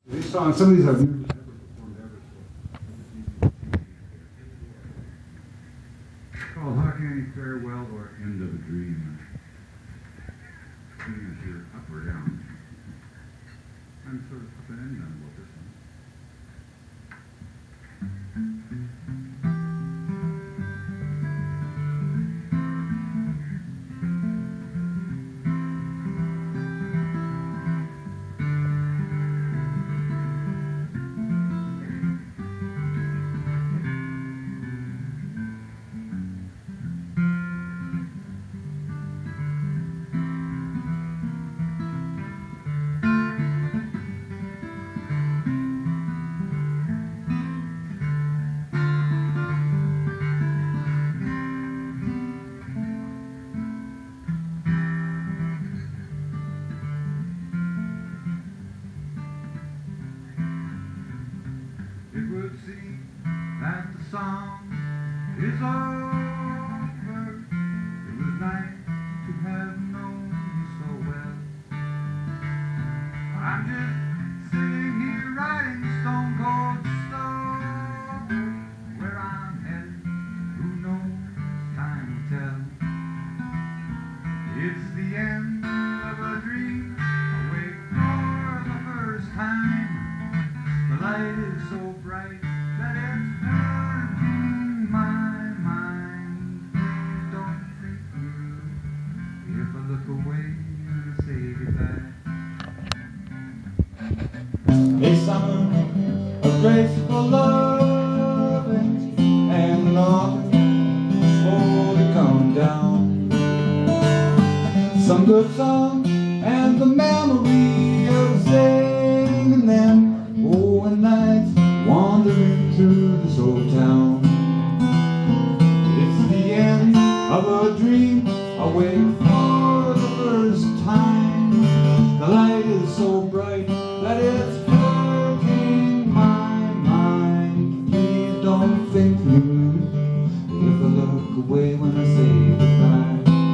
These songs, some of these I've never performed ever. It's called HawkAnnie, Farewell, or End of a Dream. Depending if you're up or down. I'm sort of up and ending on about this one. It would seem that the song is over. It was nice to have known you so well. I'm just sitting here writing stone cold story. Where I'm headed, who knows, time will tell. It's the end of a dream, awake for the first time. The light is so bright that it's hurting my mind. Please don't think rude if I look away and say goodbye. A summer of graceful loving and autumn slowly come down. Some good song and the memory of singing them. Oh, and nights wandering through this old town. It's the end of a dream, awake for the first time. The light is so bright that it's hurting my mind. Please don't think rude if I look away when I say goodbye.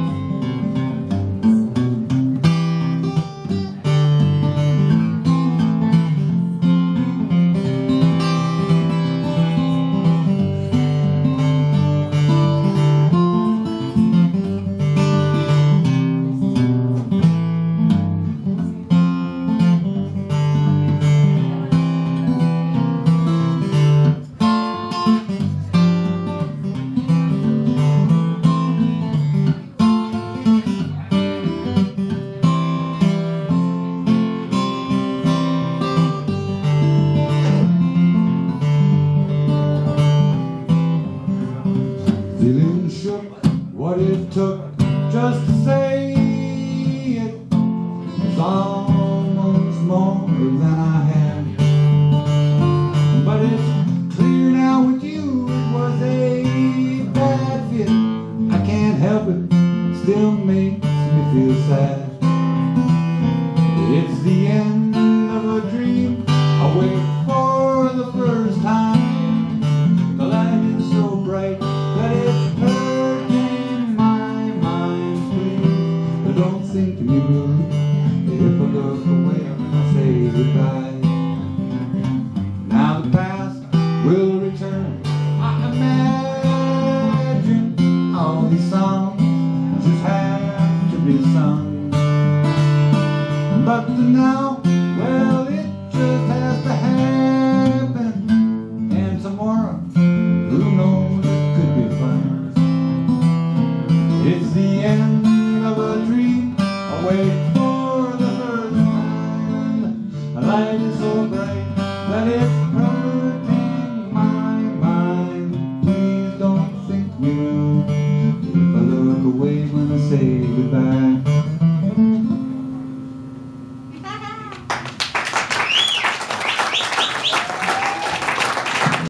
Feeling shook, what it took just to say it was almost more than I had. But it's clear now with you it was a bad fit. I can't help it, still makes me feel sad. It's the end of a dream, awake for the first time. The light is so bright that it's hurting my mind. Please don't think me rude if I look away when I say goodbye. Now the past will return. I imagine all these songs just have to be sung. But the now, well, it just has to happen. And tomorrow, who knows, it could be fun. It's the end of a dream, awake for the first time. The light is so bright that it's